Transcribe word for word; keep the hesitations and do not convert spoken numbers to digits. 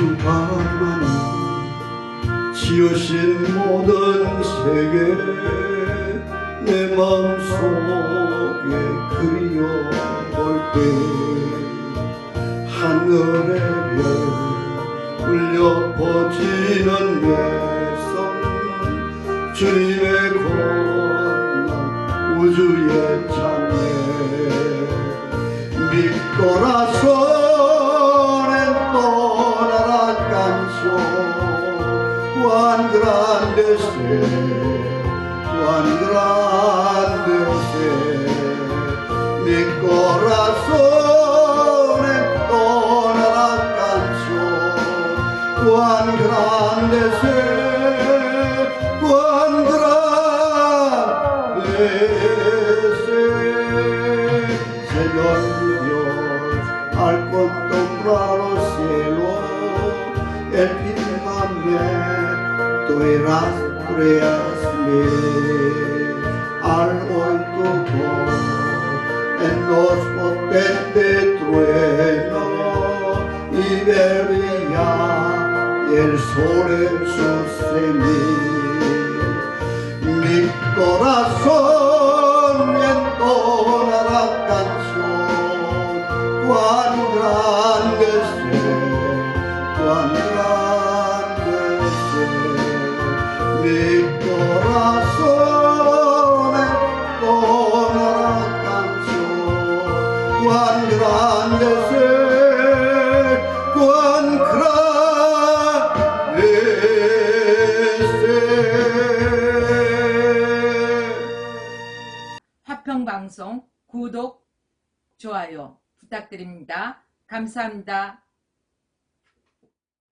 주 하나님 지으신 모든 세계 내 마음속에 그려볼 때 하늘의 별 울려 퍼지는 내성 주님의 권능 우주의 찬양 믿거라 손엔 떠나라 깐쇼 One grande se One grande se Mi corazón entona la canción One grande se One grande se Señor Dios al contemplar los cielos el firmamento eras creasme al oír tu voz en los potentes truenos y ver brillar el sol en su cenit mi corazón entona la canción cuán grande es cuán grande es mi corazón entona la canción cuán grande es cuán grande es 화평방송 구독, 좋아요 부탁드립니다. 감사합니다.